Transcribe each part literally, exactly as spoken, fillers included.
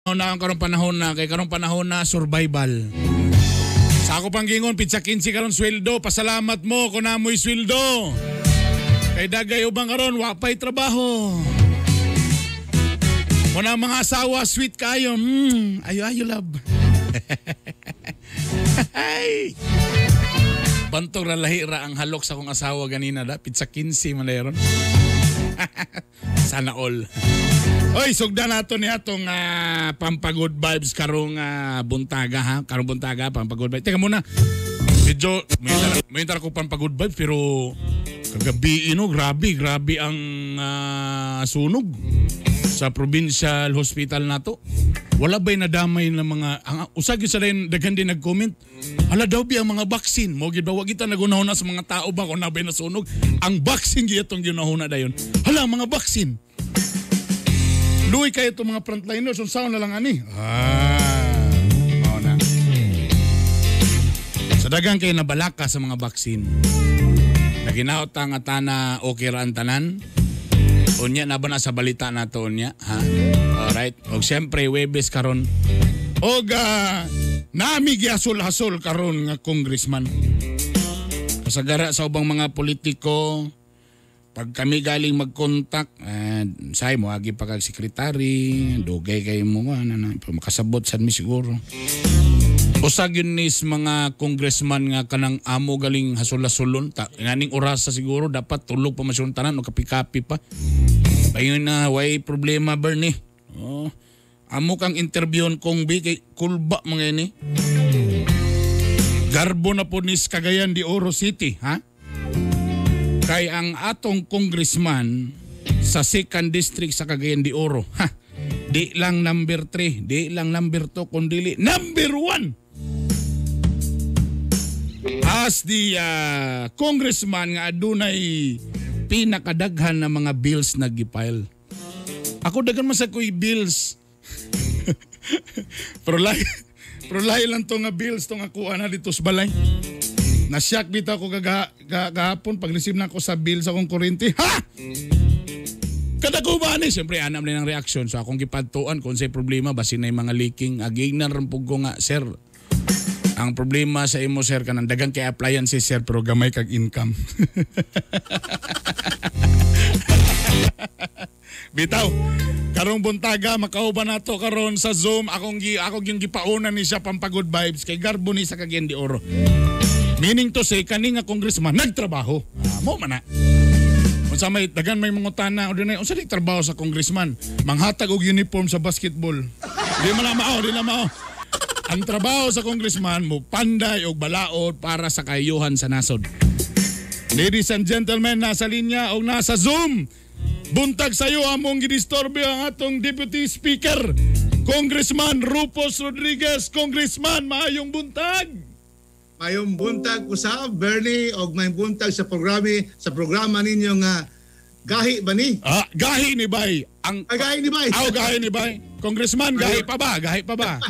na ang karong panahon na kay karong panahon na survival. Sa ako pang gingon pizza quince karon sweldo, pasalamat mo kung namoy sweldo. Kay dagay ubang karon wa pay trabaho. Muna mga asawa sweet kayo. Mm, ayo ayo love. Bantog ra lahi ra ang halok sa kong asawa ganina da pizza quince man dayon. Sana all. Oy, sugda nato ni atong uh, pampagood vibes karong uh, buntaga ha. Karong buntaga pampagood vibes. Teka muna. Medyo may tara ko pampagood vibes pero kagabi ino grabe grabe ang uh, sunog sa provincial hospital nato. Wala ba'y nadamay ng mga ang usag sa rin daghan din nag-comment. Hala daw bi ang mga vaccine mo gid ba wa kita nagunahuna sa mga tao ba kung nabay nasunog. Ang vaccine gyud itong ginahuna dayon. Hala mga vaccine. Luoy kayo itong mga frontliners unsaon na lang ani. Ah. Mao na. Sa daghang kay nabalaka sa mga vaccine. Naginaot ta nga tana okay ra ang tanan. Unya na ba na sa balita nato unya ha? Alright. Og siyempre Webes karon. Og uh, nami giasol-hasol karon nga congressman. Kasagara sa ubang mga politiko pag kami galing mag-contact uh, say mo agi pa kag sekretary, dugay kay mo ana na makasabot sad mi siguro. Usag yun nis mga congressman nga kanang amo galing hasol-hasolon ta nganing orasa siguro dapat tulog pa masuntanan o kapi-kapi pa. Payon na way problema Bernie. Oh, amo kang interviewon kong bi kay kulba mga ini. Garbo na po nis Cagayan de Oro City, ha? Kay ang atong congressman sa second district sa Cagayan de Oro, ha? Di lang number three, di lang number two, kundi number one. As the uh, congressman nga adunay pinakadaghan na mga bills na gipile. Ako daghan man sa ko'y bills. Pero lahi, pero lahi lang to nga bills to nga kuha na dito sa balay. Nasyak dito ako kagahapon pag receive na ako sa bill sa akong kuryente. Ha! Kada ko ba ni? Siyempre, anam na ng reaksyon. So akong gipadtuan kung sa'y problema, basin na yung mga leaking. Agignan rampog ko nga, sir. Ang problema sa imo, sir, kanang dagang kay appliances, sir, pero gamay kag income. Bitaw, karong buntaga, makauban nato karon sa Zoom. Akong, akong yung gipaunan ni siya pampagood vibes kay Garbo ni sa Cagayan de Oro. Meaning to say, kani nga congressman, nagtrabaho. Ah, mo man na. Unsa may dagan may mga tana o dinay unsa di trabaho sa congressman manghatag og uniform sa basketball di man na mao di na mao ang trabaho sa congressman mo panday og balaod para sa kayuhan sa nasod. Ladies and gentlemen, nasa linya og nasa Zoom buntag sayo among gidistorbe ang atong deputy speaker Congressman Rufus Rodriguez. Congressman, maayong buntag. Mayong buntag usab Bernie og may buntag sa programa sa programa ninyo nga gahi ba ni? Ah, gahi ni Bay. Ang ah, gahi ni Bay. Aw gahi ni Bay. Congressman, gahi pa ba? Gahi pa ba?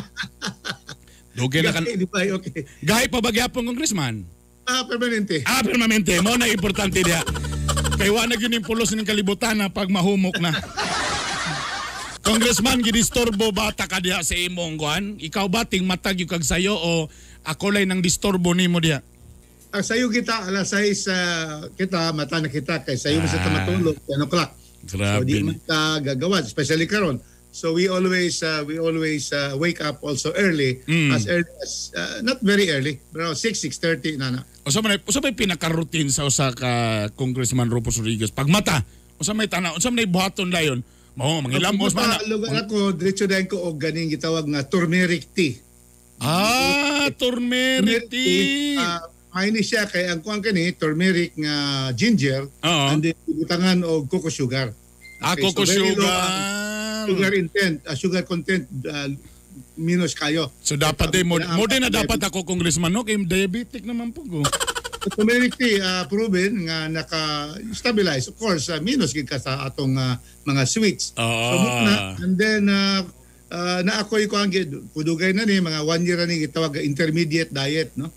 Dugay na kan. Gahi ni Bay, okay. Gahi pa ba gyapon Congressman? Ah, permanente. Ah, permanente. Mo na importante dia. Kay wa na gyud ning pulos ning kalibutan na pag mahumok na. Congressman, gidistorbo bata ka diha sa imong kuan? Ikaw ba ting matag yung kag sayo o ako lay nang disturbo nimo diha? Ang sayo kita alas sais uh, kita mata na kita kay sayo ah. Sa tamatulog ten o'clock. Grabe. So di man ta gagawad especially karon. So we always uh, we always uh, wake up also early mm. as early as uh, not very early, pero six six thirty na na. Usa man usa may pinaka-routine sa usa ka Congressman Rufus Rodriguez pag mata. Usa may tanaw, usa may buhaton dayon. Mao mangilamos man. Lugar ako diretso dayon ko og ganing gitawag nga turmeric tea. Ah, turmeric tea. Uh, Maini siya kay ang kuan kani turmeric nga ginger uh-huh. And then ibutangan og cocoa sugar. Ah, okay, cocoa so sugar. Low, uh, sugar intent, uh, sugar content uh, minus kayo. So dapat din mo mo din na dapat ako congressman no kay diabetic naman po ko. Turmeric tea uh, proven nga naka-stabilize of course uh, minus gid ka sa atong uh, mga sweets. Uh, so na, and then uh, Uh, na ako'y ko ang pudugay na ni mga one year na ni gitawag intermediate diet no.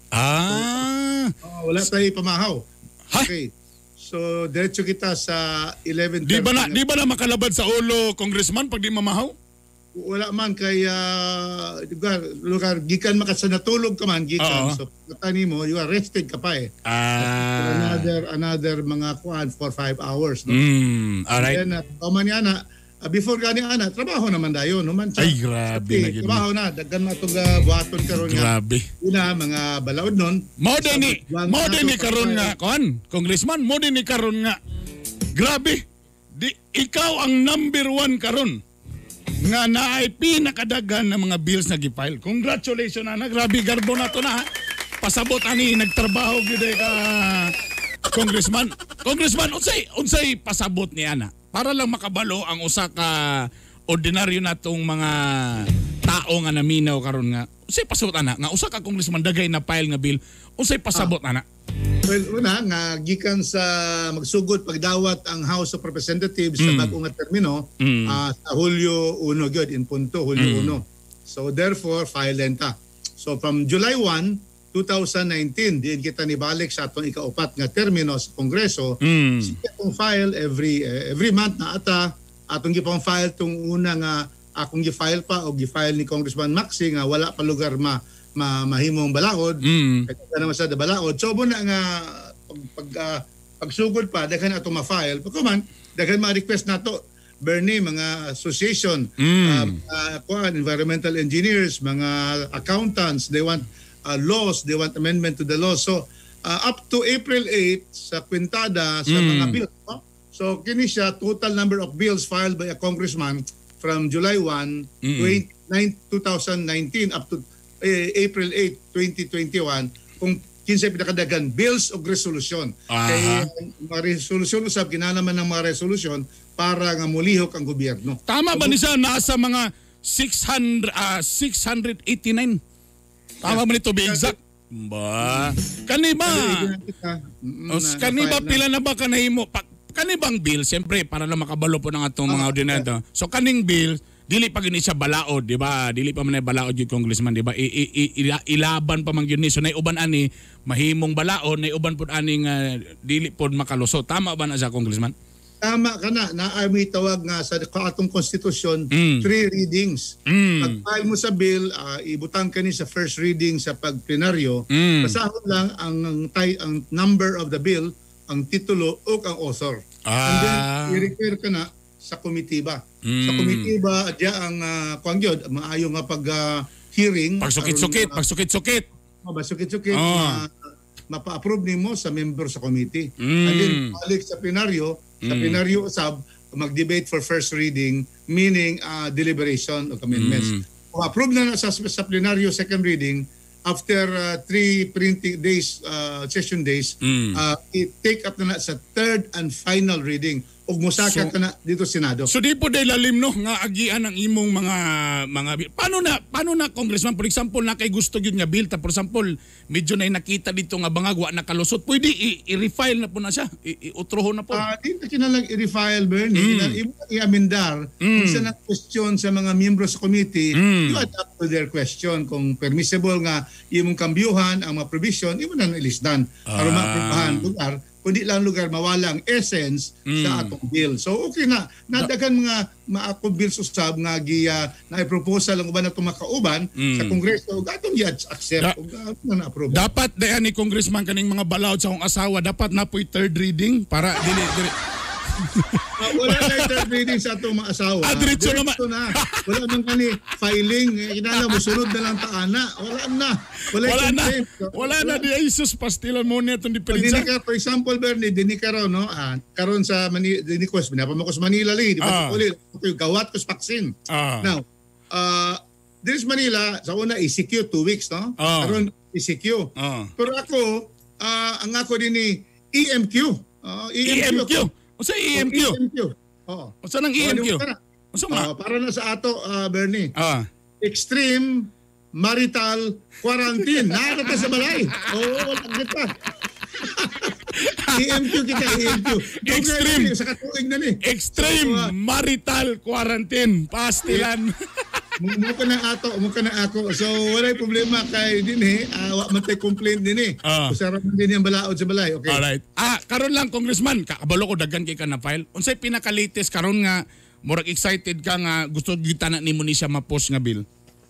Ah. So, uh, wala tayo pamahaw. Ha? Okay. So diretso kita sa eleven thirty. Di ba na di ba na makalabad sa ulo congressman pag di mamahaw? wala man kay uh, lugar, lugar gikan maka sa natulog ka man gikan. Oo. So pagkatani mo, you are rested ka pa eh. Ah. Another another mga kuan for five hours. No? Mm, alright. Then, uh, kauman ni ana, uh, before gani ana, trabaho naman dayon. No man siya. Ay, grabe na gid. Trabaho na, daggan na itong uh, buhaton karon nga. Grabe. Una, mga balaod nun. Mo din ni, Sa- mo din ni sa- karon nga, kon, congressman, mo din ni karon nga. Grabe. Di ikaw ang number one karon nga naay pinakadaghan ng mga bills na gifile. Congratulations ana, grabe garbo na to na. Ha? Pasabot ani nagtrabaho gyud ka congressman. Congressman unsay unsay pasabot ni ana para lang makabalo ang usa ka ordinaryo natong mga tao nga naminaw karon nga. Unsay pasabot ana nga usa ka congressman dagay na file nga bill. Unsay pasabot ana? Well, una nga gikan sa magsugod pagdawat ang House of Representatives sa Mm. bag-ong nga termino Mm. ah, sa Hulyo one gyud in punto Hulyo Mm. one. So therefore file lenta. So from July first, twenty nineteen diin kita nibalik sa atong ikaupat nga termino sa Kongreso. Mm. Sige atong file every eh, every month na ata atong gipang file tung una nga akong gi-file pa o gi-file ni Congressman Maxi nga wala pa lugar ma, ma mahimong balaod. Mm. Kaya naman sa balaod. So mo na nga pag, pag ah, pagsugod pa daghan ato ma-file. Pagkuman daghan mga request nato Bernie, mga association, Mm. uh, uh, kuan, environmental engineers, mga accountants, they want uh, laws, they want amendment to the law. So uh, up to April eighth sa kwintada sa Mm. mga bills. No? So kini siya total number of bills filed by a congressman from July first, Mm. twenty nineteen up to eh, April eighth, twenty twenty-one kung kinsa pinakadagan bills of resolution. Aha. Kaya mga resolution usab kinahanglan ng mga resolution para nga mulihok ang gobyerno. Tama ba ni siya nasa mga six hundred ah, six eighty-nine? Tama ba nito be exact? Ba. Kani ba? Mm, Os na- kani ba na-file na. pila na ba kanahimo? Pa, kani bang bill siyempre para lang makabalo po ng atong mga Ah, ordinaryo. So kaning bill dili pa gini siya balaod, di ba? Dili pa man na balaod yung congressman, di ba? I, i, i, ila- ilaban pa man yun ni. So nay uban ani mahimong balaod, nay uban pud aning uh, dili pod makalusot. Tama ba na sa congressman? Tama ka na, na may tawag nga sa atong konstitusyon, Mm. three readings. Mm. Pag-file mo sa bill, uh, ibutang ka ni sa first reading sa pagplenaryo, Mm. basahon lang ang, ang, ti- ang number of the bill, ang titulo o ang author. And then, Ah. i-refer ka na sa komitiba. Mm. Sa komitiba, adya ang uh, kuangyod, maayo nga pag uh, hearing. Pagsukit-sukit, pagsukit-sukit. Basukit-sukit, Ah. ma, mapa-approve nimo sa member sa committee. Mm. And then, balik sa plenaryo, sa Mm. plenaryo usab, mag-debate for first reading, meaning uh, deliberation of amendments. Mm. Kung approve na na sa, sa plenaryo second reading, after uh, three printing days, uh, session days, Mm. uh, i-take up na na sa third and final reading. Ug musaka So- ka na dito Senado. So di po day lalim no nga agian ang imong mga mga bill. Paano na paano na congressman for example na kay gusto gyud nga bill ta for example medyo na nakita dito nga bangag wa nakalusot pwede i- i-refile na po na siya i- i-utrohon na po. Ah, di na kinalang i-refile, Bernie. Mm. Kina- i- I-amendar. Mm. Kung saan ang question sa mga miyembro sa committee, Mm. you adapt to their question. Kung permissible nga imong kambyuhan ang mga provision, imo na ilisdan. Para Ah. maaprubahan lugar, kundi lang lugar mawalang essence Mm. sa atong bill. So okay na. Nadagan mga maako bills usab nga giya na i-proposal ang uban natong makauban Mm. sa Kongreso ug atong i-accept Da- ug uh, na approve. Dapat dayan ni congressman kaning mga balaod sa akong asawa dapat na po'y third reading para dili, dili. Ah, wala na yung third reading sa atong mga asawa. Ah, diretso naman. na. Wala man kani filing. Eh, Kinala mo, sunod na lang taana. Wala na. Wala, Wala yung na. complaint. Wala na di Jesus pastilan mo niya itong Pag dini diferensya. ka, for example, Bernie, dini ka raw, no? Ah, karon sa Manila, dini ko, pinapamako sa Manila, li. Di Ah. ba? Sa ulit, okay, gawat ko sa vaccine. Ah. Now, uh, this Manila, sa una, E C Q, two weeks, no? Ah. Karon, E C Q. Ah. Pero ako, ah, ang ako din ni E M Q. Ah, E M Q. Unsa E M Q? E M Q. Oo. Unsa nang E M Q? Oh, di mo Unsa Ah, ma? para na sa ato, ah, Bernie. Ah. Extreme marital quarantine. Nakakata sa balay. Oo, wala kita. E M Q kita, E M Q. Extreme. Sa katuig na ni. Extreme So, ah, marital quarantine pastilan. Mo ka na ato, mo ka na ako. So, walay problema kay din eh. Uh, wa man tay complaint din eh. Ah. Usara man din yung balaod sa balay. Okay. Alright. Ah, karon lang congressman, kakabalo ko daghan kay ka na file. Unsay pinaka latest karon nga murag excited ka nga gusto kita na nimo ni siya ma-post nga bill?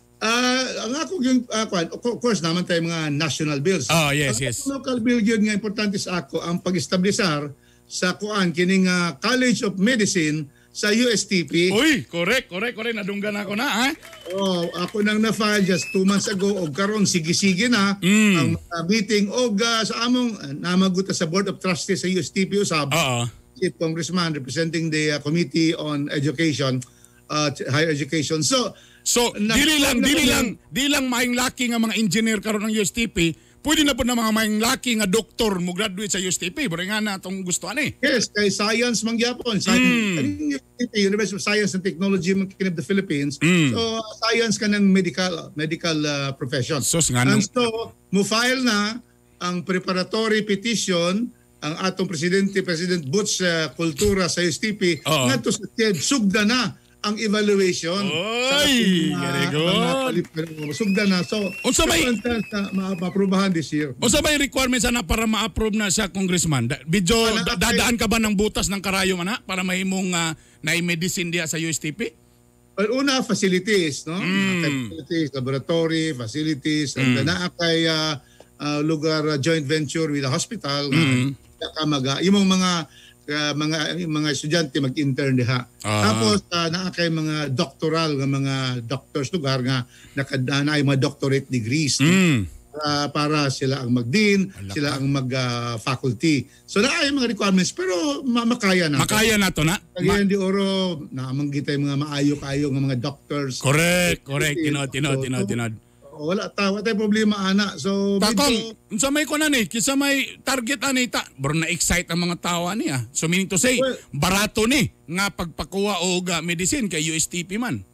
Ah, ang ako yung uh, of course naman tayo mga national bills. Oh, yes, ang yes. Local bill yun nga importante sa ako ang pag-establisar sa kuan kining uh, College of Medicine sa U S T P. Uy, correct, correct, correct. Nadunggan ako na, ha? Oh, ako nang na-file just two months ago og karon sige-sige na Mm. ang uh, meeting og uh, sa among uh, namaguta sa Board of Trustees sa U S T P usab. Oo. Chief Congressman representing the uh, Committee on Education, uh, Higher Education. So, So, Na- dili lang, na- dili na- lang, di lang maing laki nga mga engineer karon ng U S T P, pwede na po na mga maing laki nga doktor mo graduate sa U S T P. Bari nga na itong gusto ani. yes, kay science mangyapon. Science, Mm. University of Science and Technology man kini of the Philippines. Mm. So, uh, science ka ng medical medical uh, profession. Sus nga And nung, so, mo file na ang preparatory petition ang atong presidente, President Butch uh, Kultura sa U S T P, Oo. ngadto sa T E D, sugda na ang evaluation. sa Oy, ating, uh, very good. mga palip- Sugda na. So, Unsa may- na ma-aprobahan this year. o sa may requirements na para ma-approve na siya, Congressman? Da, video, Wala, da- okay. dadaan ka ba ng butas ng karayo man ha? Para mahimong uh, na-medicine diya sa U S T P? Well, una, facilities, no? Mm. Mga facilities, laboratory, facilities, and Mm. na kay uh, uh, lugar uh, joint venture with the hospital. Mm. Uh, ka maga, yung mga uh, mga mga estudyante mag-intern diha. Ah. Tapos uh, naa kay mga doctoral nga mga doctors lugar nga nakadana ay mga doctorate degrees. no? Mm. Uh, para sila ang mag-dean, Alak sila ang mag-faculty. So naa ay mga requirements pero ma- makaya na. Makaya na to na? Ma- Kaya di oro naamanggitay mga maayo-kayo nga mga doctors. correct, correct. Tinod, tinod, tinod, tinod. O, wala ta, wala tayong problema ana. So Takong, medyo- sa may ko na ni, kisa may target ani ta, bro na-excite ang mga tao niya. So meaning to say, Well- barato ni nga pagpakuha o ga medicine kay U S T P man.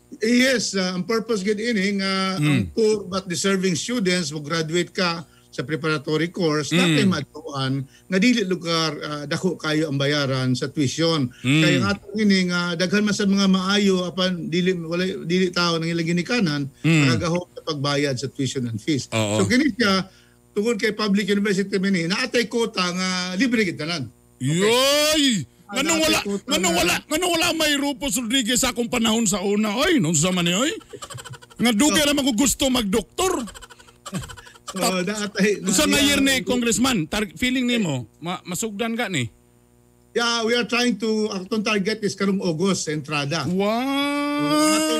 yes, uh, ang purpose gid ini nga Mm. ang poor but deserving students mo graduate ka sa preparatory course Mm. natin matuan nga dili lugar uh, dako kayo ang bayaran sa tuition. Mm. Kaya nga atong ini nga daghan man sa mga maayo apan dili wala dili tao nang ilang ginikanan Mm. nagahop sa pagbayad sa tuition and fees. Oo. So kini siya tungod kay public university mini naatay kota nga libre gid tanan. Yoy! Ah, Nganong dati wala, po ito nganong na- wala, nganong wala may Rufus Rodriguez sa akong panahon sa una. Oy, nung sa man ni, oy. Nga dugay naman ko gusto magdoktor. So naatay Sa nga year ni Congressman, tar- feeling nimo, ma masugdan ka ni. Yeah, we are trying to atong target is karong August sa entrada. Wow!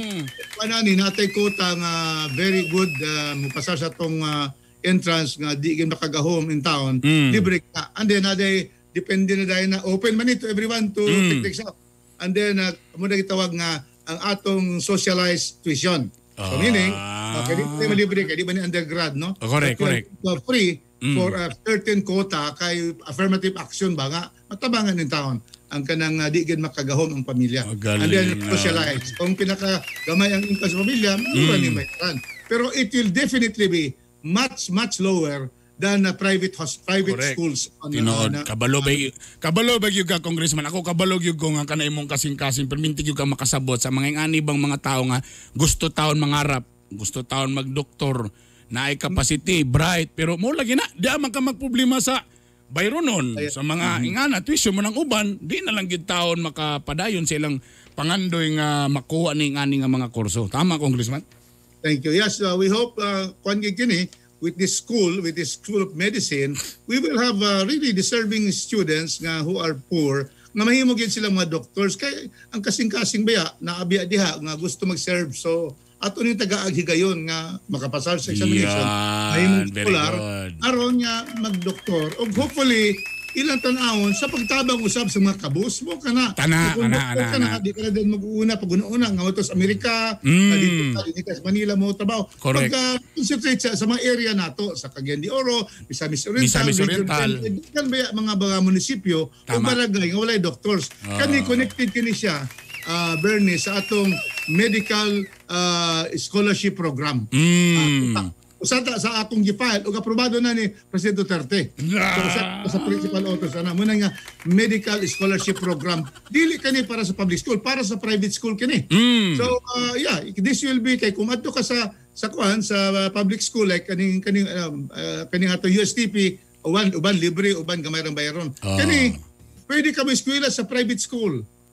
Panani natay kota nga very good uh, mupasar sa tong uh, entrance nga di gyud makagahom in town. Mm. Libre ka. And then naday depende na dahil na open man ito everyone to Mm. take things up. And then uh, mo na gitawag nga ang atong socialized tuition. So Ah. meaning, okay, di ba malibre ka, di ba ni undergrad, no? Oh, correct, But you are- correct. you are free Mm. for a certain quota kay affirmative action ba nga matabangan in town ang kanang uh, di gid makagahom ang pamilya. Magaling And then na. socialize. Kung pinaka gamay ang income sa pamilya, mura Mm. ni bayaran. Pero it will definitely be much much lower than uh, private hos- private Correct. schools. on, uh, Tinood, na- kabalo ba y- kabalo ba yung ka, Congressman? Ako kabalo yung ko nga kanay mong kasing-kasing permintig yung ka makasabot sa mga ani bang mga tao nga gusto taon mangarap, gusto taon magdoktor, na ay capacity, bright, pero mo lagi na, di man ka magproblema sa bayronon, sa mga ingana, tuition mo ng uban, di na lang gid taon makapadayon sa ilang pangandoy nga makuha ni ngani nga mga kurso. Tama, Congressman? Thank you. Yes, uh, we hope uh, kwan gid kini with this school, with this School of Medicine, we will have uh, really deserving students nga who are poor nga mahimo gyud sila mga doctors kay ang kasing-kasing baya naabiya diha nga gusto mag-serve. So ato ni taga-aghigayon nga makapasar sa examination. Yan, Mahimong very scholar good. aron nga mag-doktor ug hopefully ilang tan-awon sa pagtabang usab sa mga kabus mo kana. Tana, Kung ana, doktor ana, ka na, ana. di ka na din mag-uuna pag una nga mo sa Amerika, Mm. na dito sa Dinigas, Manila mo trabaho. Correct. Pagka-concentrate sa, sa mga area nato, sa Cagayan de Oro, Misamis Oriental, Misamis Region Oriental. ten, eh, kan ba yung mga mga munisipyo o Tama. barangay nga walay doctors. Ah. Kani connected kini siya, uh, Bernie, sa atong medical uh, scholarship program. Mm. Ah, usata sa akong gifile ug aprobado na ni Presidente Duterte. So, sa, sa principal authors ana mo na nga medical scholarship program dili kani para sa public school, para sa private school kani. Mm. So uh, yeah, this will be kay kung adto ka sa sa kuan sa uh, public school like kaning kaning um, uh, kaning ato U S T P uban uban libre uban gamay rang bayaron. Ah. Kani pwede ka mo eskwela sa private school.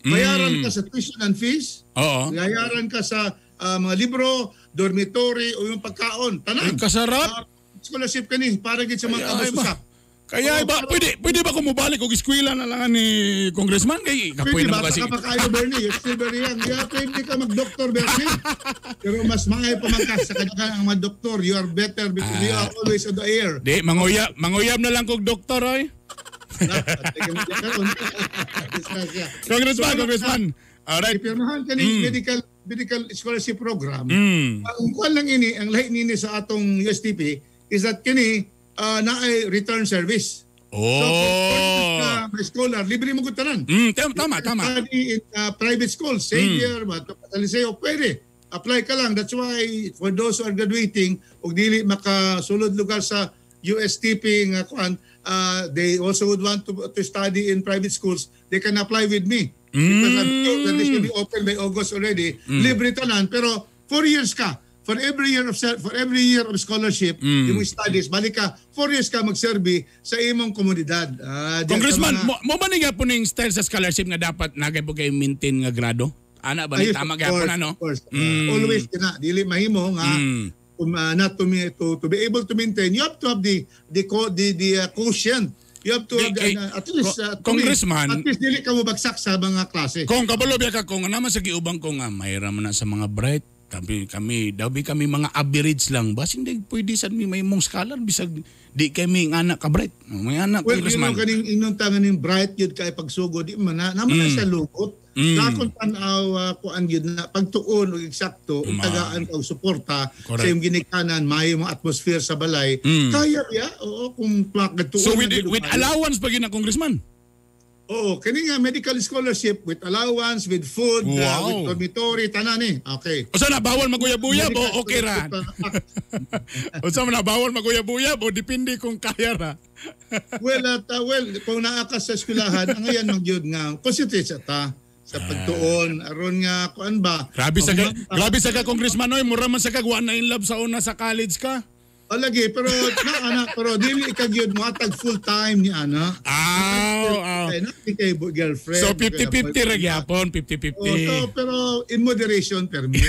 bayaran ka sa tuition and fees, Oo. bayaran ka sa ah, mga libro, dormitory o yung pagkaon, Ay, tanan. kasarap. Ah, scholarship ka ni para gid sa mga Ay, kabususak. Kaya Oo, ba, pero- pwede, pwede ba kung mubalik og eskwela na lang ni Congressman? Kay Pwede kapoy ba? naman kasi. Baka pa kayo, Bernie. You're still very young. Yeah, pwede ka mag-doktor, Bernie. Pero mas maay pa man ka sa kanya ang mga doktor. You are better because you are always on the air. Di, manguyab, manguyab na lang kog doktor, oy. Congressman, Congressman. Alright. Ipirmahan ka ni medical medical scholarship program. Mm. Ang kuan lang ini, ang lahi nini sa atong U S T P is that kini uh, na ay return service. So, Oh. uh, my scholar, libre mo gud tanan. Mm, tama, tama, tama. Study in uh, private school, Xavier, mm. Liceo, pwede. Apply ka lang. That's why for those who are graduating, ug dili makasulod lugar sa U S T P nga kuan, uh, they also would want to to study in private schools. They can apply with me. Because I'm told that this will be open by August already. Mm. Libre tanan, pero four years ka. For every year of for every year of scholarship, Mm. yung studies, balik ka, four years ka magserbi sa imong komunidad. Ah, diyan Congressman, sa mga- mo, mo ba niya po ning style sa scholarship nga dapat nagay po kayo maintain nga grado? Ana ba ni Ayos, tama of gyapon course, ano? of course. Uh, Mm. always na dili mahimo nga Mm. um, uh, not to, me, to to be able to maintain. You have to have the the co, the, the uh, quotient. You have to Di- have the, kay- uh, at least uh, to Congressman- me, at least dili ka mo bagsak sa mga klase. Kung kabalo biya ka kung naman sa giubang ko nga mayra man na sa mga bright kami kami daw bi kami mga average lang bas hindi pwede sad mi may mong scholar bisag di kami nga anak ka bright may anak Well, you Congressman. know, kaning inyong tangan ng bright yun kay pagsugod, di man na, naman Mm. na sa lukot. Mm. Dakon tanaw uh, kuan yun na pagtuon o eksakto, o Ma. tagaan ka o suporta Correct. sa iyong ginikanan, may mga atmosphere sa balay. Mm. Kaya ya, oo, kung plak nagtuon. So with na gid with kayo. allowance pa gina Congressman. Oo, kani nga medical scholarship with allowance, with food, uh, Wow. with dormitory, tanan eh. Okay. O sana bawal maguyab-uyab o Medical okay ra. scholarship, uh, O sana bawal maguyab-uyab o depende kung kaya ra. well, at, uh, well, kung naakas sa eskwelahan, ang ayan mang yun nga, concentrate sa ta sa pagtuon, aron nga, kuan ba? Grabe sa ka, Pag- grabe sa ka Congressman oy, mura man sa ka wa na in love sa una sa college ka. O lagi, pero na anak, pero dili ka gyud mo atag full time ni ana. Aw, aw. Ay, natin kay bo- girlfriend. So fifty fifty ra gyapon, fifty Oh, fifty. so, pero in moderation permit.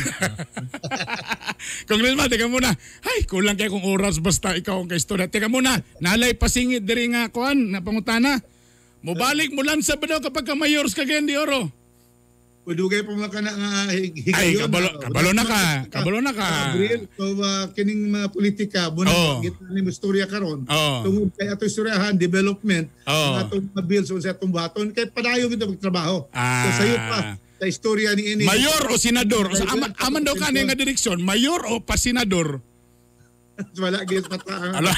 Congressman, teka muna. Ay, kulang kay kung oras basta ikaw ang kaistorya. Teka muna, nalay pasingit diri nga kuan na pangutana. Mubalik mo lang sa badaw kapag ka mayors ka ganyan di oro. Udugay pa mga kana nga higayon. Ay, kabalo, kabalo na ka. Kabalo na ka. Gabriel, so uh, kining mga politika, muna Oh. oh. gitna ni istorya karon. Oh. Tungod kay ato istoryahan, development, Oh. ang atong mga bills sa atong baton, kay padayon kita magtrabaho. Ah. So sayo pa, sa istorya ni ini. Mayor o senador? O sa aman, aman daw ka nga direksyon, mayor o pa senador? Wala gid pata. Ala.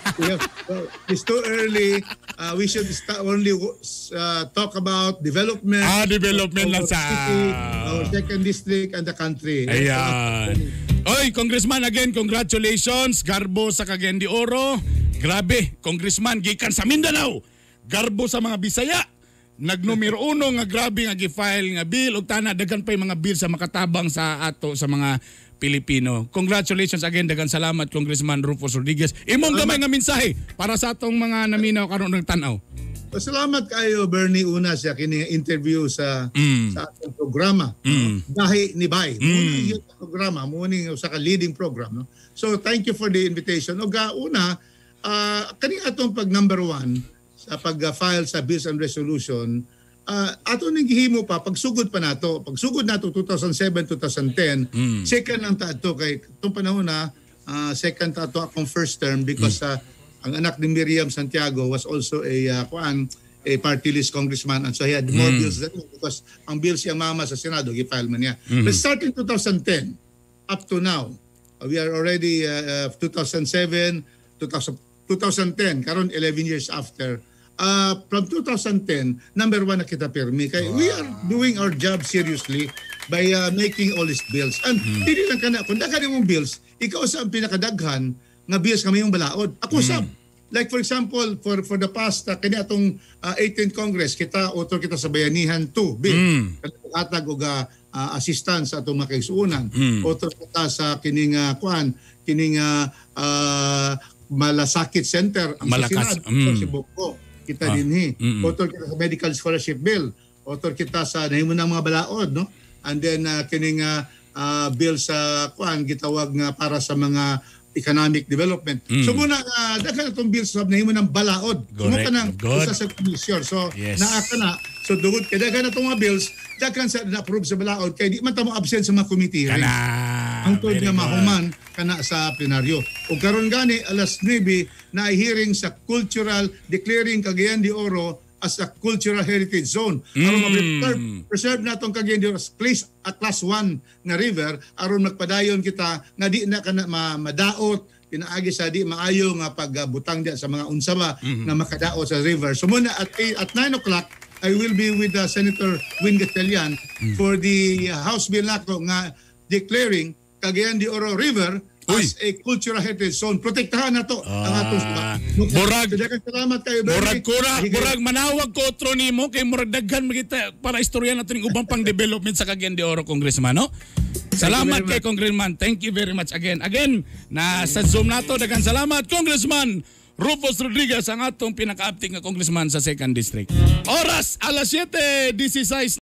It's too early. Uh, we should start only uh, talk about development. Ah, development lang our sa- city, our second district and the country. Ayan. Oy, Congressman, again, congratulations. Garbo sa Cagayan de Oro. Grabe, Congressman, gikan sa Mindanao. Garbo sa mga Bisaya. Nagnumero uno nga grabe nga gi-file nga bill ug tana daghan pa yung mga bill sa makatabang sa ato sa mga Pilipino. Congratulations again, daghang salamat Congressman Rufus Rodriguez. Imong gamay nga mensahe para sa atong mga naminaw karon ng tan-aw. Salamat kayo Bernie una sa kini interview sa Mm. sa atong programa. Mm. Dahi ni Bay. Mm. Muna yung programa, muna yung sa leading program, no. So thank you for the invitation. Og uh, una, uh, kani atong pag number one sa pag-file sa bills and resolution, uh, ato ning gihimo pa pagsugod pa nato. Pagsugod nato two thousand seven two thousand ten, Mm. second ang tato kay tong panahon na uh, second tato akong first term because uh, ang anak ni Miriam Santiago was also a uh, kuan a party list congressman and so he had more Mm. bills than me because ang bills siyang mama sa Senado gi-file man niya. Mhm. But starting two thousand ten up to now, uh, we are already uh, uh, two thousand seven, two thousand, two thousand ten, karon eleven years after. Uh, from two thousand ten, number one na kita pirmi. Kaya we are doing our job seriously by uh, making all these bills. And Hmm. hindi lang ka na, kung daghan mong bills, ikaw sa ang pinakadaghan nga bills kami yung balaod. Ako sab. Like for example, for for the past, uh, kanya atong uh, eighteenth Congress, kita, author kita sa Bayanihan two bill. Mm. Atag og uh, uh, assistance sa atong mga kaigsuonan. Mm. Author kita sa kining uh, kuan, kining uh, uh, Malasakit Center. Ang Malakas, Senado, mm. si Boko. Kita Ah, din eh. mm-mm. Author kita sa medical scholarship bill. author kita sa nahimo ng mga balaod, no? And then uh, kining uh, uh, bill sa kuan gitawag nga para sa mga economic development. Mm. So muna uh, daghan atong bills sa nahimo ng balaod. Sumo ka nang Good. usa sa komisyon. So Yes. naa ka na. So dugod kay daghan atong mga bills daghan sa na-approve sa balaod kay di man ta mo absent sa mga committee hearing. Kana. Ang tod Very nga good. mahuman kana sa plenaryo. O karon gani alas nine na ay hearing sa cultural declaring Cagayan de Oro as a cultural heritage zone. Aron Mm. ma-preserve preserve natong Cagayan de Oro as place a class one nga river aron magpadayon kita nga di na kana ma- madaot pinaagi sa di maayo nga pagbutang diya sa mga unsa ba Mm-hmm. nga makadaot sa river. So muna at eight, at nine o'clock I will be with uh, Senator Win Gatchalian Mm. for the uh, House Bill nato nga declaring Cagayan de Oro River Uy. as a cultural heritage zone. Protektahan na to ang Ah. atong Murag. Daghang salamat kayo, Bernie. Murag kura, Higay- murag manawag ko otro nimo kay murag daghan magita para istorya nato ning ubang pang development sa Cagayan de Oro, Congressman, no? Salamat very kay Congressman. Thank you very much again. Again, na sa Zoom nato daghan salamat Congressman Rufus Rodriguez ang atong pinaka-acting nga congressman sa second District. Oras alas siete dieciséis